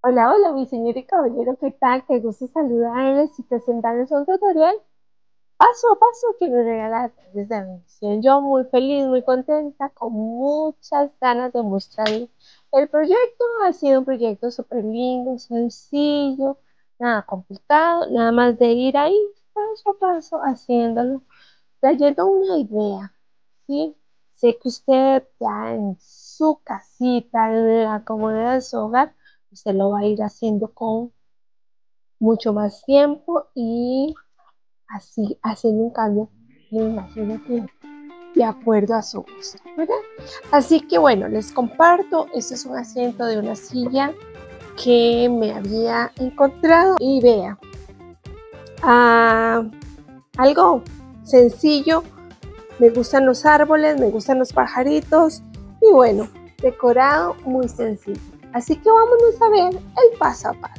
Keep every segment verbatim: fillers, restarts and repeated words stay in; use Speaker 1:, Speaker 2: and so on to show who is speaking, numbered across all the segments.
Speaker 1: Hola, hola, mi señor y caballero, ¿qué tal? Qué gusto saludarles y presentarles un tutorial paso a paso que me regala desde bendición. Yo muy feliz, muy contenta, con muchas ganas de mostrarles el proyecto. Ha sido un proyecto súper lindo, sencillo, nada complicado, nada más de ir ahí paso a paso haciéndolo, trayendo una idea, ¿sí? Sé que usted ya en su casita, en la comodidad de su hogar, usted lo va a ir haciendo con mucho más tiempo y así haciendo un cambio, me imagino que de acuerdo a su gusto, ¿verdad? Así que bueno, les comparto, este es un asiento de una silla que me había encontrado y vea, ah, algo sencillo, me gustan los árboles, me gustan los pajaritos y bueno, decorado muy sencillo. Así que vámonos a ver el paso a paso.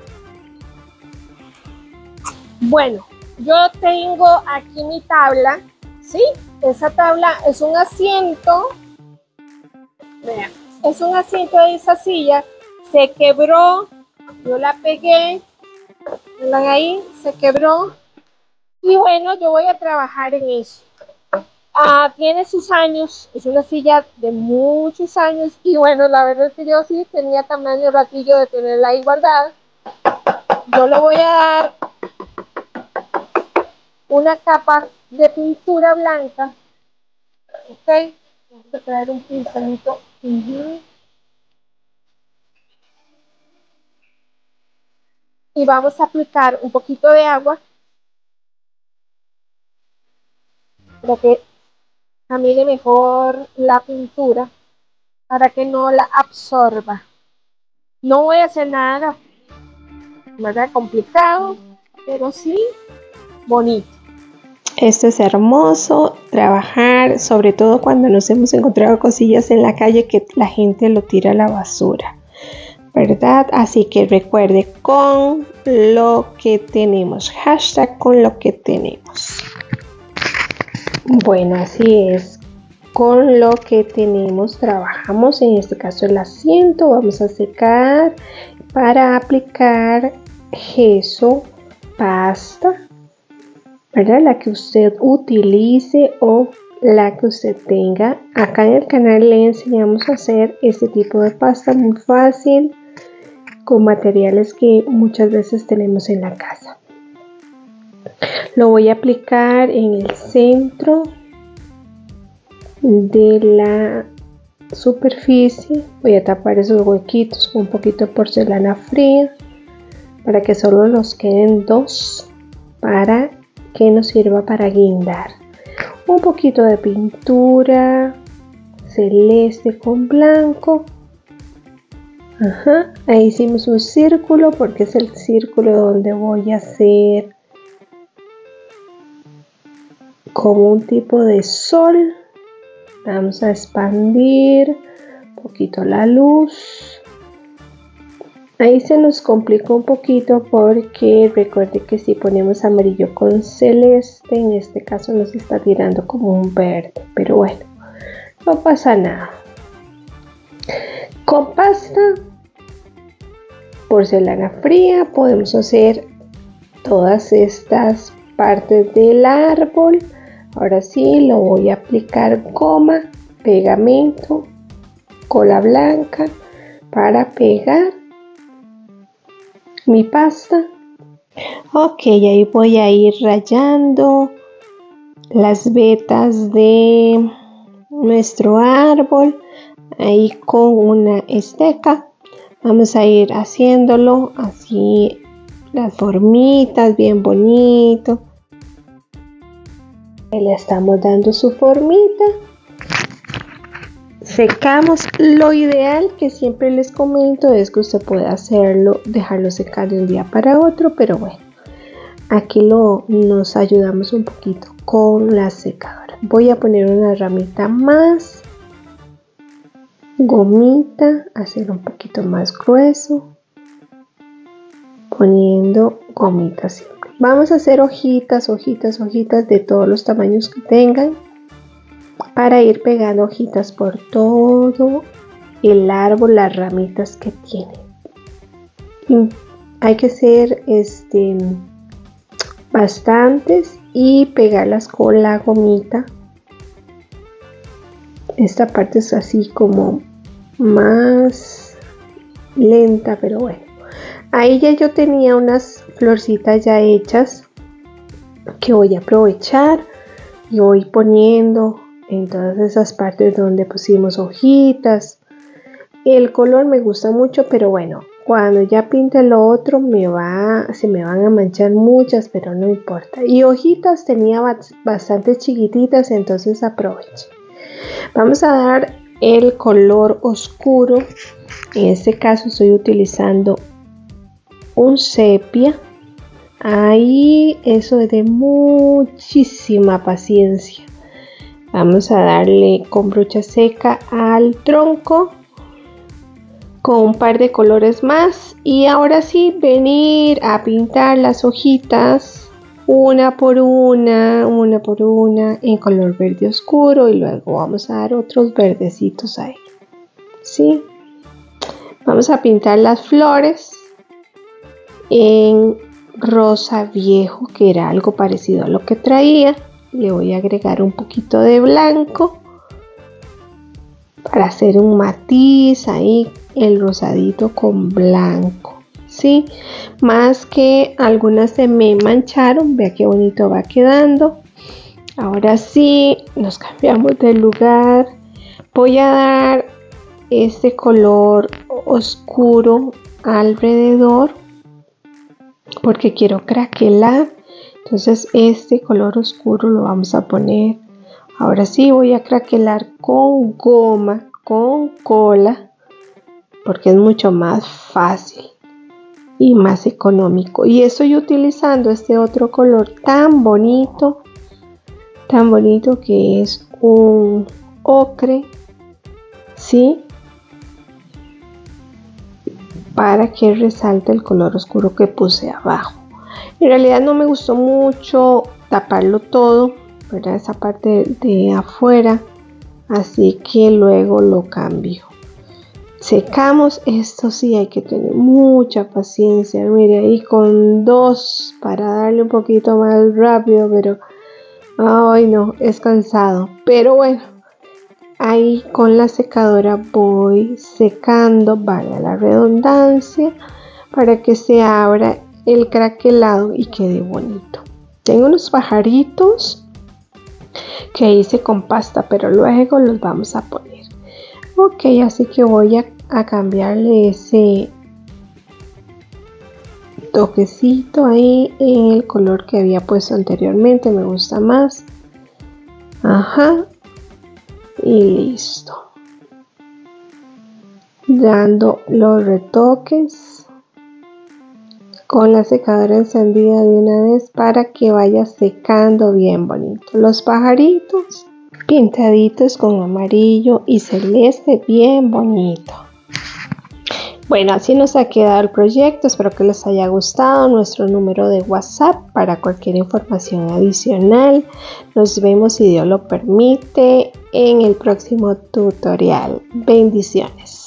Speaker 1: Bueno, yo tengo aquí mi tabla, ¿sí? Esa tabla es un asiento, vean, es un asiento de esa silla, se quebró, yo la pegué, vean ahí, se quebró, y bueno, yo voy a trabajar en eso. Ah, tiene sus años, es una silla de muchos años, y bueno, la verdad es que yo sí tenía tamaño ratillo de tenerla ahí guardada. Yo le voy a dar una capa de pintura blanca. Ok, vamos a traer un pincelito. Uh-huh. Y vamos a aplicar un poquito de agua para que camine mejor la pintura, para que no la absorba. No voy a hacer nada, nada complicado, pero sí bonito.
Speaker 2: Esto es hermoso, trabajar, sobre todo cuando nos hemos encontrado cosillas en la calle que la gente lo tira a la basura, ¿verdad? Así que recuerde, con lo que tenemos, hashtag con lo que tenemos. Bueno, así es, con lo que tenemos trabajamos, en este caso el asiento, vamos a secar para aplicar gesso, pasta, ¿verdad? La que usted utilice o la que usted tenga. Acá en el canal le enseñamos a hacer este tipo de pasta muy fácil con materiales que muchas veces tenemos en la casa. Lo voy a aplicar en el centro de la superficie. Voy a tapar esos huequitos con un poquito de porcelana fría para que solo nos queden dos, para que nos sirva para guindar. Un poquito de pintura celeste con blanco. Ajá, ahí hicimos un círculo porque es el círculo donde voy a hacer como un tipo de sol. Vamos a expandir un poquito la luz. Ahí se nos complicó un poquito porque recuerde que si ponemos amarillo con celeste, en este caso nos está tirando como un verde, pero bueno, no pasa nada. Con pasta, porcelana fría, podemos hacer todas estas partes del árbol. Ahora sí, lo voy a aplicar goma, pegamento, cola blanca para pegar mi pasta. Ok, ahí voy a ir rayando las vetas de nuestro árbol ahí con una esteca. Vamos a ir haciéndolo así, las formitas bien bonito. Le estamos dando su formita. Secamos. Lo ideal, que siempre les comento, es que usted pueda hacerlo, dejarlo secar de un día para otro, pero bueno, aquí lo, nos ayudamos un poquito con la secadora. Voy a poner una ramita más, gomita, hacer un poquito más grueso, poniendo gomita siempre. Vamos a hacer hojitas, hojitas, hojitas de todos los tamaños que tengan, para ir pegando hojitas por todo el árbol, las ramitas que tiene. hay que hacer este, bastantes y pegarlas con la gomita. Esta parte es así como más lenta, pero bueno. Ahí ya yo tenía unas florcitas ya hechas que voy a aprovechar y voy poniendo en todas esas partes donde pusimos hojitas. El color me gusta mucho, pero bueno, cuando ya pinte lo otro me va, se me van a manchar muchas, pero no importa. Y hojitas tenía bastante chiquititas, entonces aproveché. Vamos a dar el color oscuro. En este caso estoy utilizando un sepia. Ahí eso es de muchísima paciencia. Vamos a darle con brocha seca al tronco con un par de colores más y ahora sí venir a pintar las hojitas una por una, una por una en color verde oscuro y luego vamos a dar otros verdecitos ahí. ¿Sí? Vamos a pintar las flores en rosa viejo, que era algo parecido a lo que traía. Le voy a agregar un poquito de blanco para hacer un matiz ahí, el rosadito con blanco, ¿sí? Más que algunas se me mancharon, vea qué bonito va quedando. Ahora sí, nos cambiamos de lugar. Voy a dar este color oscuro alrededor porque quiero craquelar. Entonces este color oscuro lo vamos a poner. Ahora sí voy a craquelar con goma, con cola, porque es mucho más fácil y más económico. Y estoy utilizando este otro color tan bonito, tan bonito que es un ocre, ¿sí? Para que resalte el color oscuro que puse abajo. En realidad no me gustó mucho taparlo todo, ¿verdad? Esa parte de afuera, así que luego lo cambio. Secamos, esto sí hay que tener mucha paciencia, mire ahí con dos para darle un poquito más rápido, pero ay no, es cansado, pero bueno, ahí con la secadora voy secando, vale la redundancia, para que se abra el craquelado y quede bonito. Tengo unos pajaritos que hice con pasta, pero luego los vamos a poner. Ok, así que voy a, a cambiarle ese toquecito ahí en el color que había puesto anteriormente, me gusta más. Ajá, y listo. Dando los retoques con la secadora encendida de una vez para que vaya secando bien bonito. Los pajaritos pintaditos con amarillo y celeste, bien bonito. Bueno, así nos ha quedado el proyecto. Espero que les haya gustado. Nuestro número de WhatsApp para cualquier información adicional. Nos vemos, si Dios lo permite, en el próximo tutorial. Bendiciones.